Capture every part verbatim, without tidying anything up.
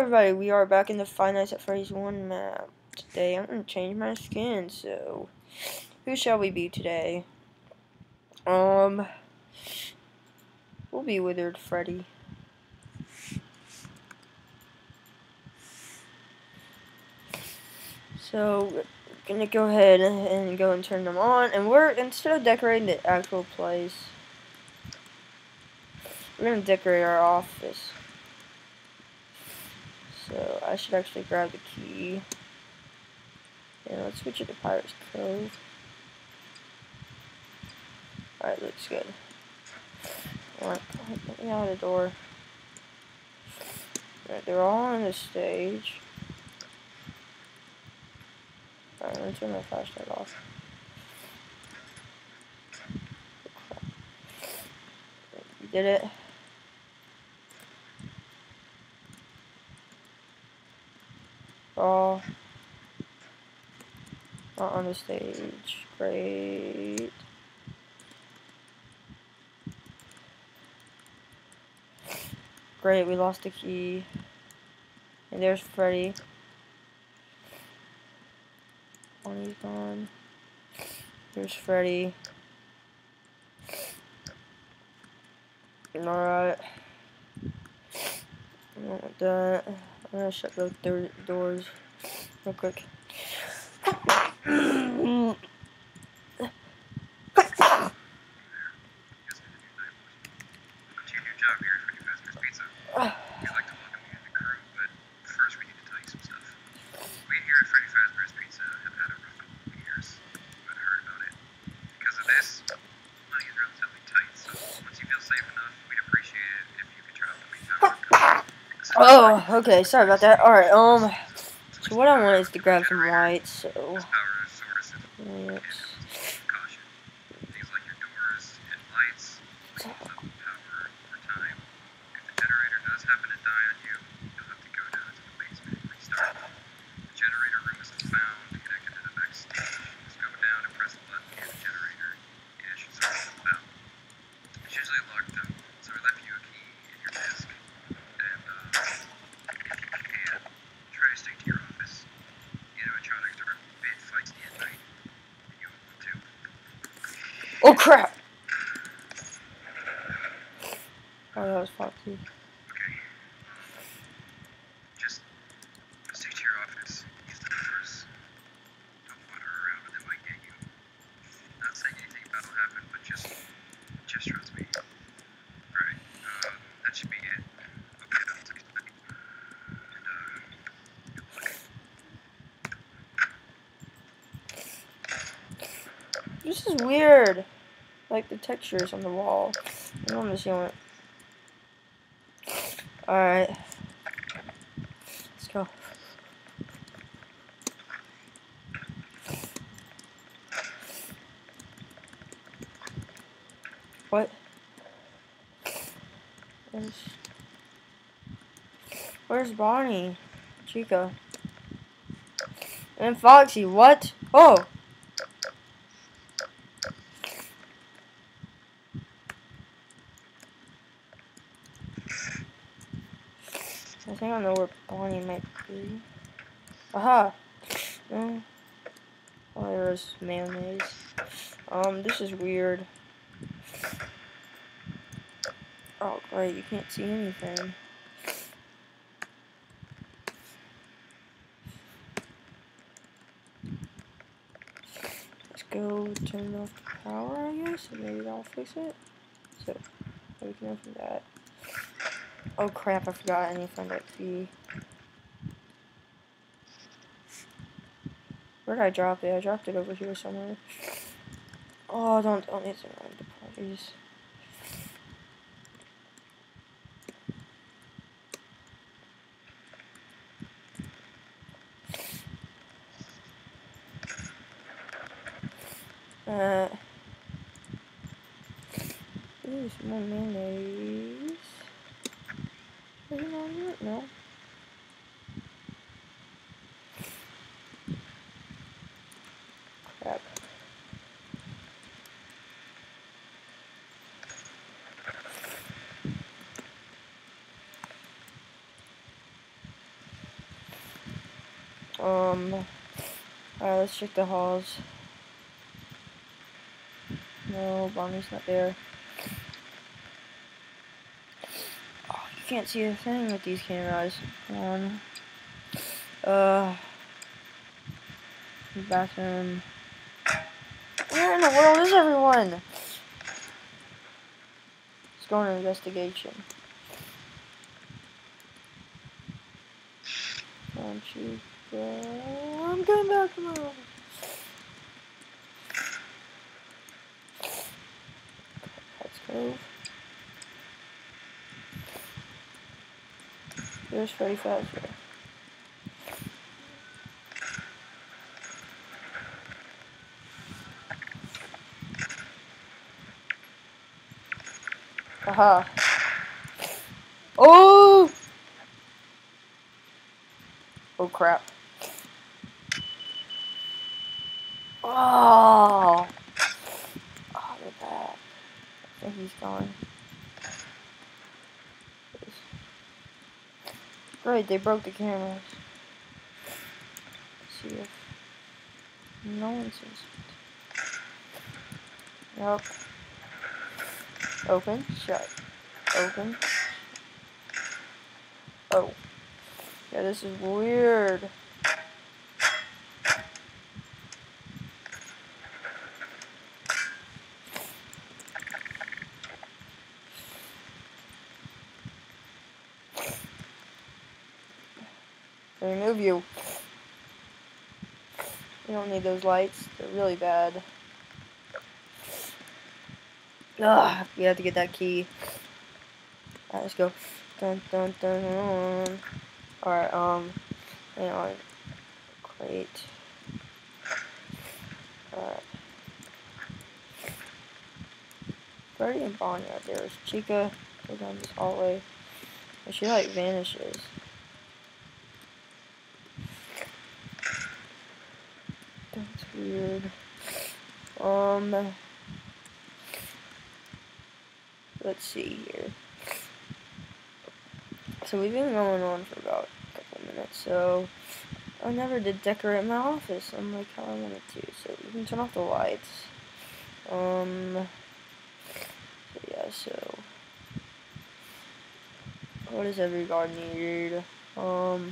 everybody, we are back in the Five Nights at Freddy's one map. Today I'm going to change my skin, so who shall we be today? Um, we'll be Withered Freddy. So, we're going to go ahead and go and turn them on, and we're, instead of decorating the actual place, we're going to decorate our office. So, I should actually grab the key. Yeah, let's switch it to Pirate's Cove. Alright, looks good. Alright, let me out of the door. Alright, they're all on the stage. Alright, let's turn my flashlight off. You did it. Oh. Not on the stage. Great. Great, we lost the key. And there's Freddy. Bonnie's gone. Here's Freddy. Alright. I don't want that. I'm gonna shut those doors real quick. Oh, okay, sorry about that. Alright, um, so what I want is to grab some lights, so... Lights. Oh crap! Oh, that was Foxy. Okay. Just stick to your office. Use the doors. Don't wander around or they might get you. Not saying anything bad will happen, but just just trust me. Right. Uh, that should be it. Okay, that's it. And uh good luck. This is weird. Like the textures on the wall. I don't understand it. Alright. Let's go. What? Where's, Where's Bonnie? Chica. And Foxy, what? Oh! I think I know where Bonnie might be. Aha! No. Oh, there's mayonnaise. Um, this is weird. Oh, great, you can't see anything. Let's go turn off the power, I guess, and maybe that'll fix it. So, we can open that. Oh crap, I forgot I need to find that key. Where did I drop it? I dropped it over here somewhere. Oh, don't, don't need to run the parties. Uh, ooh, some more mayonnaise. Is it on here? No. Crap. Um, alright, let's check the halls. No, Bonnie's not there. Oh, you can't see a thing with these cameras. Come on. Uh, bathroom. Where in the world is everyone? Let's go on an investigation. Don't you go? I'm going back to my office. Let's go. There's Freddy Fazbear. Aha. Oh! Oh crap. Oh! Oh, they're bad. I think he's gone. Great, they broke the cameras. Let's see if no one sees it. Nope. Open, shut. Open. Oh. Yeah, this is weird. Remove you. You don't need those lights. They're really bad. Ugh, we have to get that key. Alright, let's go. Dun dun dun dun. Alright, um, hang on. Crate. Alright. Freddy and Bonnie out there. There's Chica. Go down this hallway. And she like vanishes. That's weird. Um, let's see here. So we've been going on for about a couple minutes. So I never did decorate my office. I'm like how I wanted to. So we can turn off the lights. Um. So yeah. So what does every guard need? Um.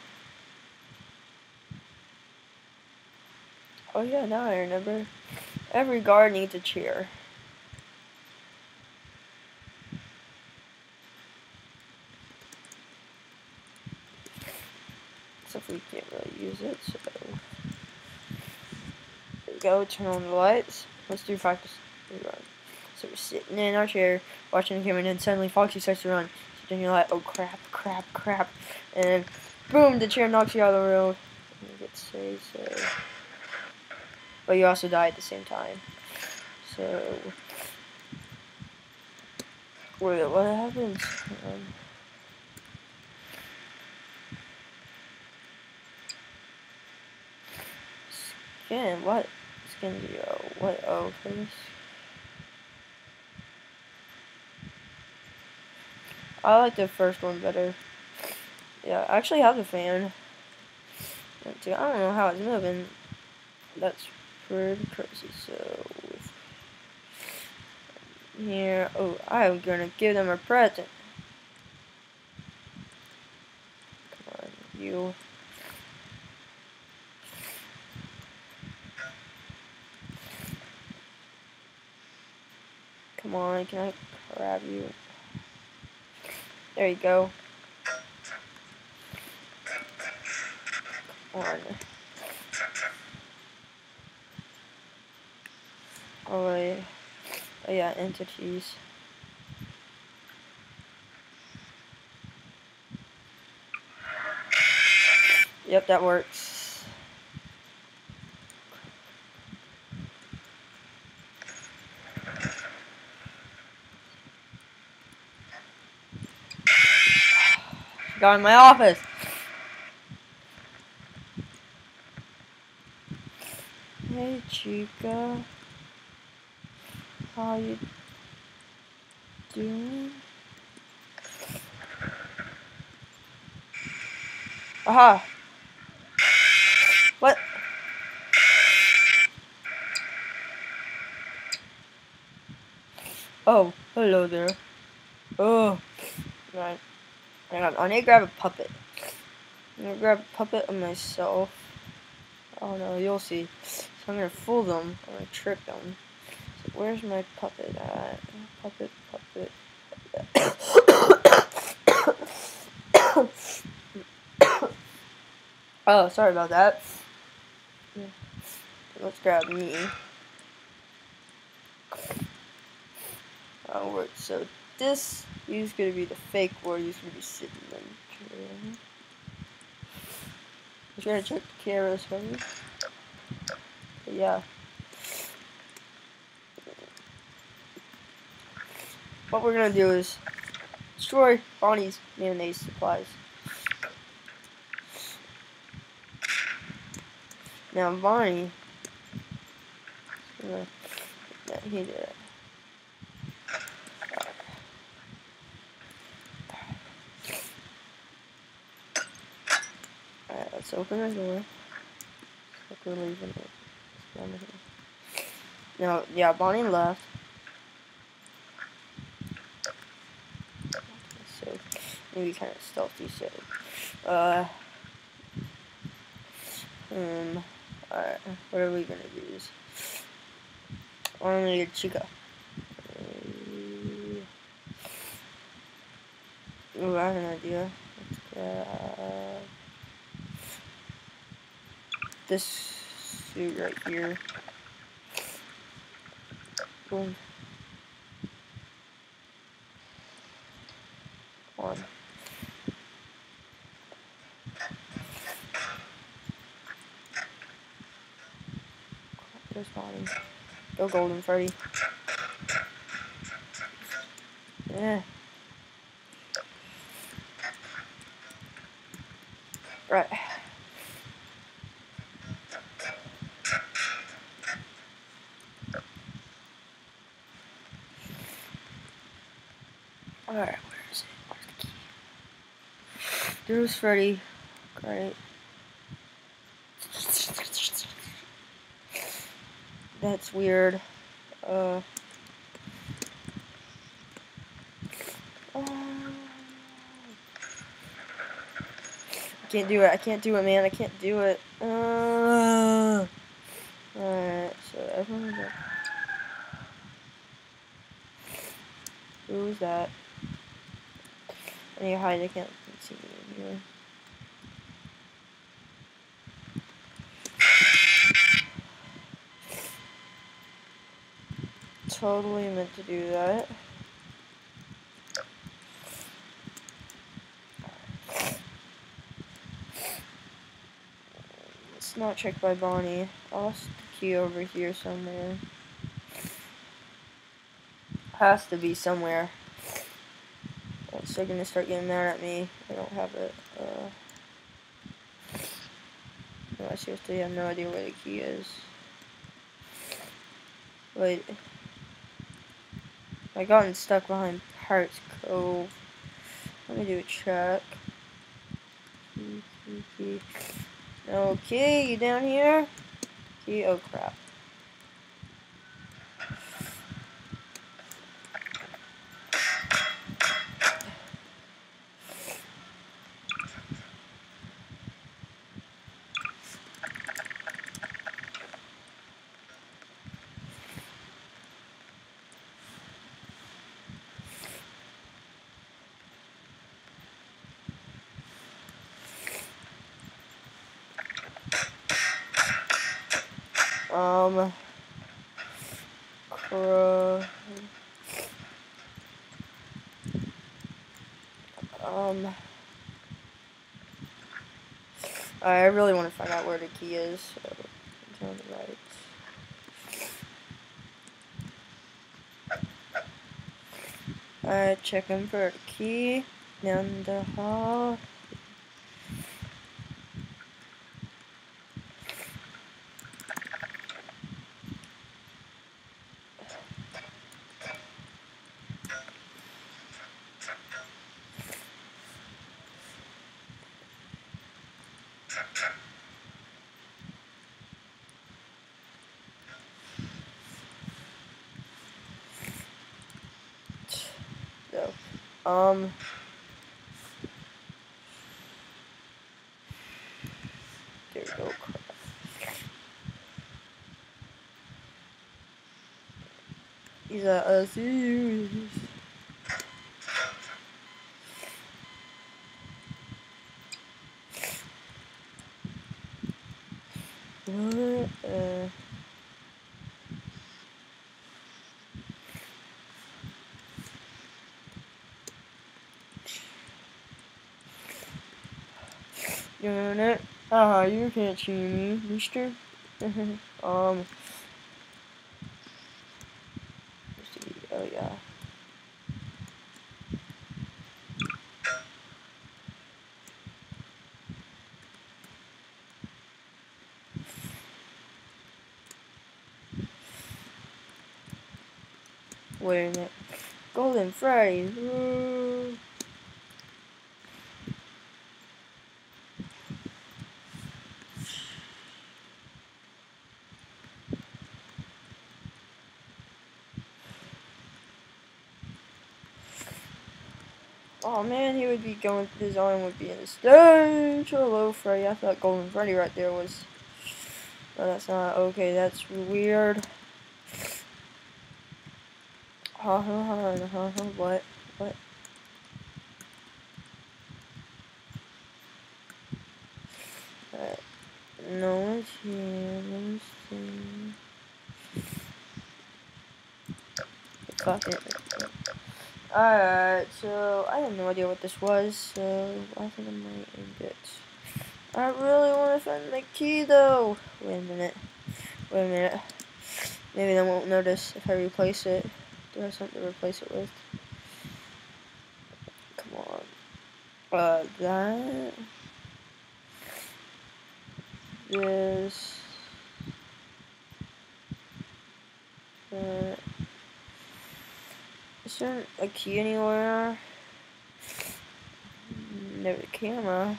Oh yeah, now I remember. Every guard needs a chair. Except we can't really use it, so there we go, turn on the lights. Let's do practice. Run. So we're sitting in our chair, watching the camera, and then suddenly Foxy starts to run. So then you're like, oh crap, crap, crap. And then boom, the chair knocks you out of the room. And you get saved, so but you also die at the same time. So wait, what happens? Um, skin, what? Skin zero. What? Oh, please. I like the first one better. Yeah, I actually have the fan. I don't know how it's moving. That's pretty crazy. So here, oh, I'm gonna give them a present. Come on, you. Come on, can I grab you? There you go. Come on. Oh, wait. Oh yeah, entities. Yep, that works. Got in my office. Hey, Chica. How you doing? Aha! Oh, hello there. Oh, right. Hang on, I need to grab a puppet. I'm gonna grab a puppet of myself. Oh no, you'll see. So I'm gonna fool them. I'm gonna trick them. So where's my puppet at? Puppet, puppet. Oh, sorry about that. Let's grab me. Oh, wait, so this is gonna be the fake where he's gonna be sitting in the chair. I'm trying to check the cameras for me. But yeah. What we're gonna do is destroy Bonnie's mayonnaise supplies. Now Bonnie, gonna, yeah, he did it. Alright, let's open the door. Like we're leaving it. Now, yeah, Bonnie left. So maybe kind of stealthy. So, uh, um, alright, what are we gonna use? I'm gonna get Chica. Ooh, I have an idea. Let's grab this suit right here. Boom. On. There's Bonnie. Go Golden Freddy. Yeah. Right. Alright, where is it? Where's the key? There's Freddy. Great. That's weird. Uh. uh I can't do it. I can't do it, man. I can't do it. Uh. Alright, so everyone's up. Who's that? I need to hide. I can't see me in here. Totally meant to do that. It's not checked by Bonnie. I lost the key over here somewhere. Has to be somewhere. It's still gonna start getting mad at me. I don't have it. Uh, no, I seriously have no idea where the key is. Wait. I gotten stuck behind Pirates Cove. Let me do a check. Key, key, key. Okay, you down here? Key, oh crap. Um, crow. Um, I really want to find out where the key is. So it's on the right. Alright, checking for the key down the hall. Um. There we go. He's a uh, serious. What? Uh. Doing it. Ah, you can't see me, mister. um. Oh yeah. Wait a minute. Golden Freddy. Ooh. Oh man, he would be going. His arm would be in the stage. Hello, Freddy. I thought Golden Freddy right there was. No, that's not. Okay, that's weird. Ha ha ha ha ha. What? What? Alright. No one's here. Let me see. Fuck it. Alright, so I have no idea what this was, so I think I might end it. I really want to find the key though. Wait a minute. Wait a minute. Maybe they won't notice if I replace it. Do I have something to replace it with? Come on. Uh, that. This. That. Is there a key anywhere? Never the camera.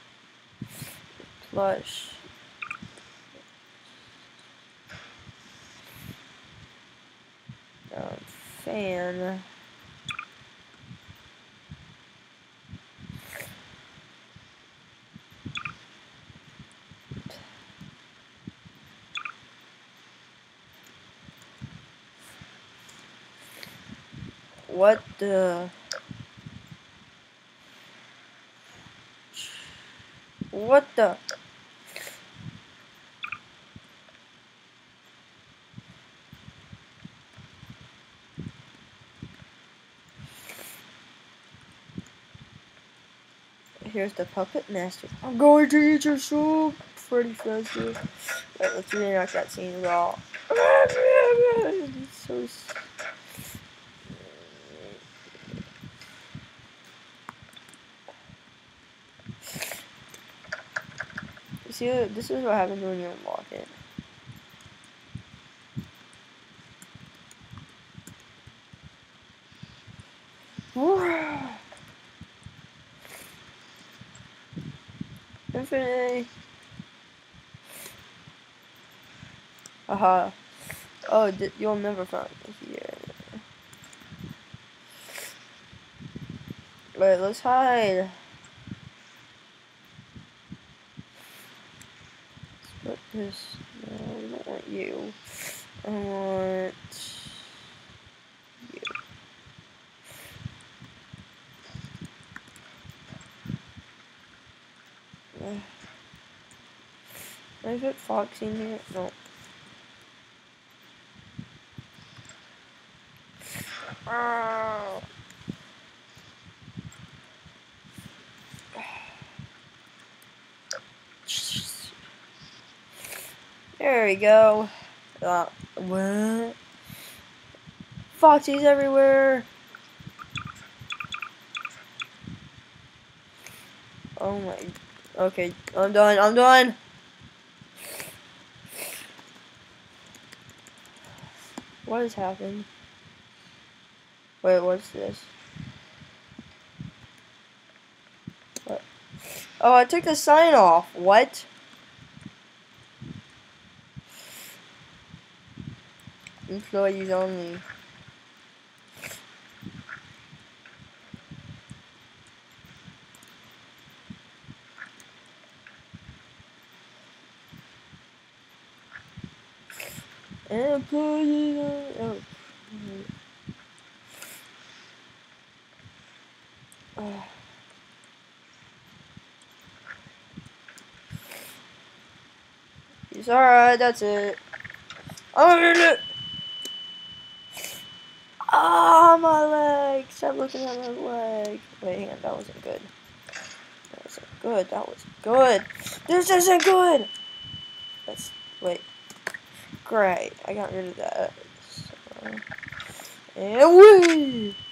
Plush. Um, fan. What the? What the? Here's the puppet master. I'm going to eat your soup. Freddy Fazbear. Wait, let's reenact that scene as well. It's so. You see, this is what happens when you unlock it. Infinity. Aha. Oh, you'll never find me here. Wait, let's hide. Let's put this. No, we don't want you. I want you. Can I put Foxy in here? No. Oh. There we go. Uh, what? Foxy's everywhere. Oh my. Okay, I'm done. I'm done. What has happened? Wait, what's this? What? Oh, I took the sign off. What? Employees only. And put it on. Oh. Uh. He's alright, that's it. Oh, oh, my leg! Stop looking at my leg. Wait, hang on, that wasn't good. That wasn't good, that was good. This isn't good! That's, wait. Great, I got rid of that. So, and whee!